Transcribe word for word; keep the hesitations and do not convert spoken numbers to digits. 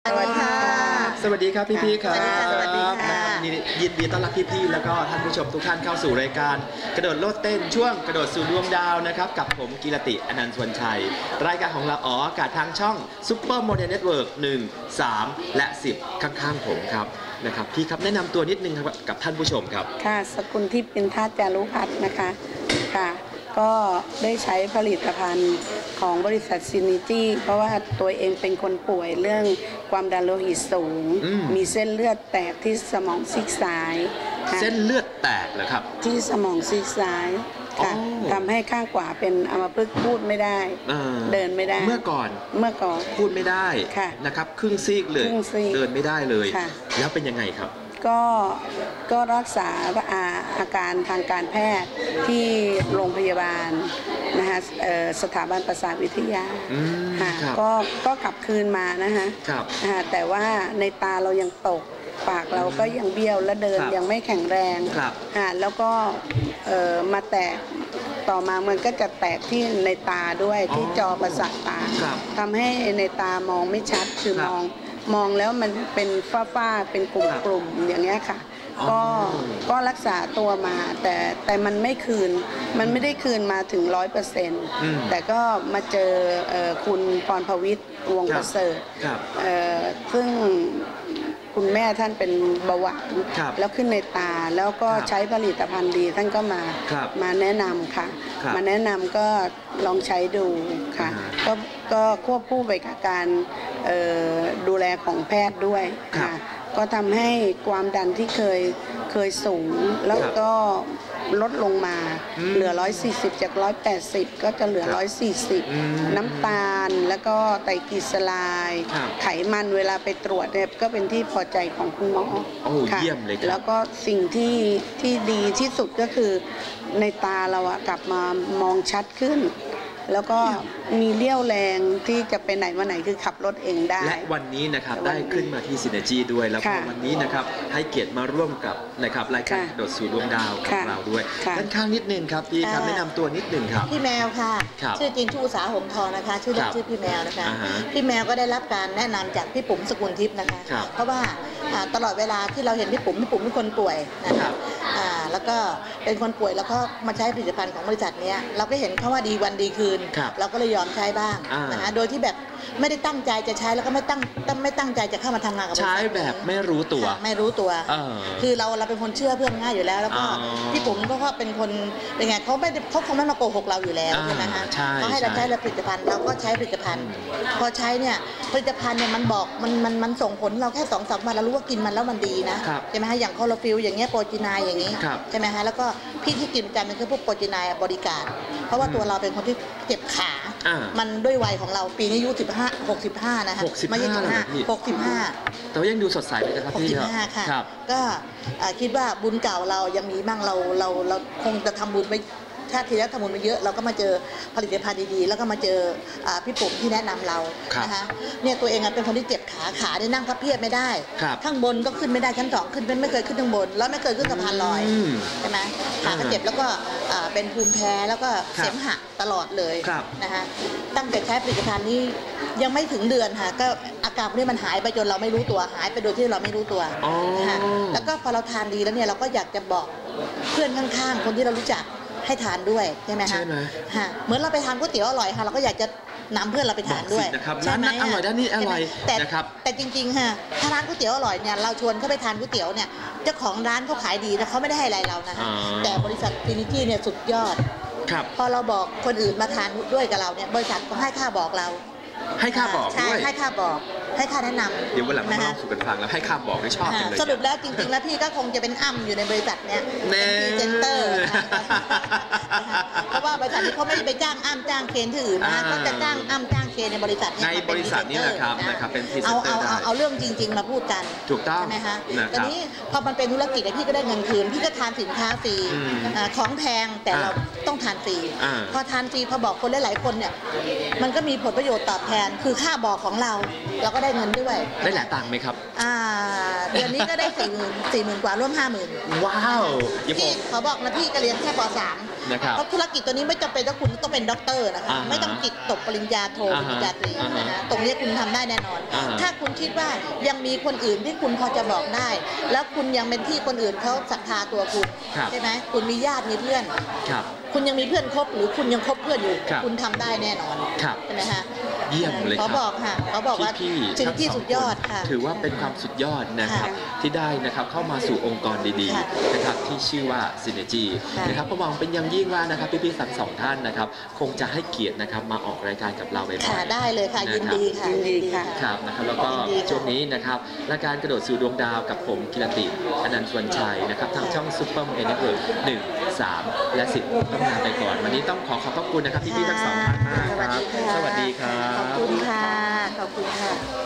สวัสดีค่ะสวัสดีครับพี่ๆครับสวัสดีค่ะยินดีต้อนรับพี่ๆแล้วก็ท่านผู้ชมทุกท่านเข้าสู่รายการกระโดดโลดเต้นช่วงกระโดดสู่ดวงดาวนะครับกับผมกีรติอนันต์สวนชัยรายการของเราออกอากาศทางช่องซุปเปอร์โมเดลเน็ตเวิร์กหนึ่ง สามและสิบข้างๆผมครับนะครับพี่ครับแนะนำตัวนิดนึงครับกับท่านผู้ชมครับค่ะสกุลทิพย์เป็นท่าจารุพัฒน์นะคะค่ะก็ได้ใช้ผลิตภัณฑ์ของบริษัทซินิตี้เพราะว่าตัวเองเป็นคนป่วยเรื่องความดันโลหิตสูงมีเส้นเลือดแตกที่สมองซีกซ้ายเส้นเลือดแตกเหรอครับที่สมองซีกซ้ายค่ะทำให้ข้างขวาเป็นอัมพฤกษ์พูดไม่ได้เดินไม่ได้เมื่อก่อนเมื่อก่อนพูดไม่ได้นะครับครึ่งซีกเลยเดินไม่ได้เลยแล้วเป็นยังไงครับก็ก็รักษาอาอาการทางการแพทย์ที่โรงพยาบาลนะคะสถาบันประสาทวิทยาค่ะก็ก็กลับคืนมานะคะแต่ว่าในตาเรายังตกปากเราก็ยังเบี้ยวและเดินยังไม่แข็งแรงแล้วก็มาแตกต่อมามันก็จะแตกที่ในตาด้วยที่จอประสาทตาทำให้ในตามองไม่ชัดคือมองมองแล้วมันเป็นฝ้าๆเป็นกลุ่มๆอย่างเงี้ยค่ะก็ก็รักษาตัวมาแต่แต่มันไม่คืนมันไม่ได้คืนมาถึงร้อยเปอร์เซ็นต์แต่ก็มาเจอคุณพรพวิทย์วงประเสริฐซึ่งคุณแม่ท่านเป็นเบาหวานแล้วขึ้นในตาแล้วก็ใช้ผลิตภัณฑ์ดีท่านก็มามาแนะนำค่ะมาแนะนำก็ลองใช้ดูค่ะก็ก็ควบคู่ไปกับการดูแลของแพทย์ด้วยค่ะก็ทำให้ความดันที่เคยเคยสูงแล้วก็ลดลงมาเหลือหนึ่งร้อยสี่สิบจากหนึ่งร้อยแปดสิบก็จะเหลือหนึ่งร้อยสี่สิบน้ำตาลแล้วก็ไตรกลีเซอไรด์ไขมันเวลาไปตรวจเนี่ยก็เป็นที่พอใจของคุณหมอค่ะแล้วก็สิ่งที่ที่ดีที่สุดก็คือในตาเราอะกลับมามองชัดขึ้นแล้วก็มีเลี้ยวแรงที่จะไปไหนมาไหนคือขับรถเองได้และวันนี้นะครับได้ขึ้นมาที่ซินเนจีด้วยแล้วก็วันนี้นะครับให้เกียรติมาร่วมกับนะครับรายการโดดสู่ดวงดาวของเราด้วยด้านข้างนิดนึงครับพี่ครับแนะนำตัวนิดนึงครับพี่แมวค่ะชื่อจริงชื่ออุษาหงทองนะคะชื่อเล่นชื่อพี่แมวนะคะพี่แมวก็ได้รับการแนะนำจากพี่ปุ๋มสกุลทิพย์นะคะเพราะว่าตลอดเวลาที่เราเห็นพี่ปุ๋มพี่ปุ๋มเป็นคนป่วยนะคะแล้วก็เป็นคนป่วยแล้วก็มาใช้ผลิตภัณฑ์ของบริษัทนี้เราก็เห็นเขาว่าดีวันดีคืนเราก็เลยยอมใช้บ้างนะคะโดยที่แบบไม่ได้ตั้งใจจะใช้แล้วก็ไม่ตั้งไม่ตั้งใจจะเข้ามาทำงานกับบริษัทใช้แบบไม่รู้ตัวไม่รู้ตัวคือเราเราเป็นคนเชื่อเพื่อนง่ายอยู่แล้วแล้วก็พี่ปุ๋มก็เป็นคนเป็นไงเขาไม่เขาคงไม่มาโกหกเราอยู่แล้วใช่ไหมคะเขาให้เราใช้ผลิตภัณฑ์เราก็ใช้ผลิตภัณฑ์พอใช้เนี่ยผลิตภัณฑ์เนี่ยมันบอกมันมันมันส่งผลเราแค่สองสามวันเรารู้ว่ากินมันแล้วมันดีนะใช่ไหมคะอย่างคลอโรฟิลอย่างเงี้ยโปรจีนายอย่างนี้ใช่ไหมคะแล้วก็พี่ที่กินประจำมันคือพวกโปรจีนายบริการเพราะว่าตัวเราเป็นคนที่เจ็บขามันด้วยวัยของเราปีนี้อายุสิบห้า หกสิบห้านะคะไม่ใช่สิบห้า หกสิบห้าแต่ว่ายังดูสดใสเลยนะครับพี่หกสิบห้าค่ะก็คิดว่าบุญเก่าเรายังมีบ้างเราเราเราคงจะทำบุญไปชาติที่แล้วทำบุญมาเยอะเราก็มาเจอผลิตภัณฑ์ดีๆแล้วก็มาเจอพี่ปุ๋มที่แนะนำเรานะคะเนี่ยตัวเองเป็นคนที่เจ็บขาขาได้นั่งพับเพียบไม่ได้ข้างบนก็ขึ้นไม่ได้ชั้นสองขึ้นไม่เคยขึ้นข้างบนแล้วไม่เคยขึ้นสะพานลอยใช่ไหมขาก็เจ็บแล้วก็เป็นภูมิแพ้แล้วก็เสมหะตลอดเลยนะคะตั้งแต่ใช้ผลิตภัณฑ์นี้ยังไม่ถึงเดือนค่ะก็อาการพวกนี้มันหายไปจนเราไม่รู้ตัวหายไปโดยที่เราไม่รู้ตัวนะคะแล้วก็พอเราทานดีแล้วเนี่ยเราก็อยากจะบอกเพื่อนข้างๆคนที่เรารู้จักให้ทานด้วยใช่ไหมคะใช่ไหมฮะเหมือนเราไปทานก๋วยเตี๋ยวอร่อยค่ะเราก็อยากจะนำเพื่อนเราไปทานด้วยใช่ไหมอร่อยด้านนี้อร่อยแต่แต่จริงๆค่ะถ้าร้านก๋วยเตี๋ยวอร่อยเนี่ยเราชวนเขาไปทานก๋วยเตี๋ยวเนี่ยเจ้าของร้านเขาขายดีแต่เขาไม่ได้ให้อะไรเรานะคะแต่บริษัทฟินิตี้เนี่ยสุดยอดพอเราบอกคนอื่นมาทานด้วยกับเราเนี่ยบริษัทก็ให้ค่าบอกเราให้ค่าบอกด้วยให้ค่าบอกให้ค่าแนะนำเดี๋ยววันหลังมาเล่าสู่กันฟังแล้วให้ค่าบอกได้ชอบกันเลยสรุปแล้วจริงๆแล้วพี่ก็คงจะเป็นอ้ำอยู่ในบริษัทเนี้ยเป็นพรีเซนเตอร์เพราะว่าบริษัทนี้เขาไม่ไปจ้างอ้ำจ้างเคนที่อื่นนะก็จะจ้างอ้ำจ้างเคนในบริษัทนี้ในบริษัทนี้นะครับนะครับเป็นพรีเซนเตอร์ได้เอาเอาเรื่องจริงๆมาพูดกันถูกต้องใช่ไหมคะตอนนี้พอมันเป็นธุรกิจพี่ก็ได้เงินคืนพี่ก็ทานสินค้าฟรีของแพงแต่เราต้องทานฟรีพอทานฟรีพอบอกคนหลายๆคนเนี่ยมันก็มีผลประโยชน์ตอบแทนคือค่าบอกของเราเราก็ได้เงินด้วยได้หลายตังค์ไหมครับอ่าเดือนนี้ก็ได้สี่หมื่นสี่หมื่นกว่าร่วมห้าหมื่นว้าวพี่เขาบอกนะพี่ก็เรียนแค่ป.สามนะครับเพราะธุรกิจตัวนี้ไม่จำเป็นว่าคุณต้องเป็นด็อกเตอร์นะคะอ่าฮะไม่ต้องติดตกปริญญาโทอ่าปฮะริญญาตรีอ่าฮะนะคะตรงนี้คุณทำได้แน่นอนอ่าฮะถ้าคุณคิดว่ายังมีคนอื่นที่คุณพอจะบอกได้ แล้วคุณยังเป็นที่คนอื่นเขาศรัทธาตัวคุณครับใช่ไหมคุณมีญาติมีเพื่อนครับคุณยังมีเพื่อนคบหรือคุณยังคบเพื่อนอยู่ครับคุณทำได้แน่นอนครับใช่ไหมคะเยี่ยมเลยคเขารับบอกค่ะเขาบอกว่าพี่ๆสิ่งทั้ที่สสุดยอดค่ะถือว่าเป็นความสุดยอดนะครับค่ะที่ได้นะครับเข้ามาสู่องค์กรดีค่ะๆนะครับที่ชื่อว่า Synergy ค่ะนะครับก็หวังเป็นอย่างยิ่งว่านะครับพี่ๆทั้งสองท่านนะครับคงจะให้เกียรตินะครับมาออกรายการกับเราบ่อยค่ะๆได้เลยค่ะนะครับยินดีค่ะยินดีค่ะครับนะครับแล้วก็ยินดีค่ะช่วงนี้นะครับรายการกระโดดสู่ดวงดาวกับผมกิรติอนันต์สวนชัยนะครับทางช่องซุปเปอร์โมเดลเน็ตเวิร์กหนึ่ง สาม และสิบต้องลาไปก่อน วันนี้ต้องขอขอบพระคุณนะครับพี่ๆทั้งสองท่านมากครับสสวัวัสสดีดีค่ะครับขอบคุณค่ะ ขอบคุณค่ะ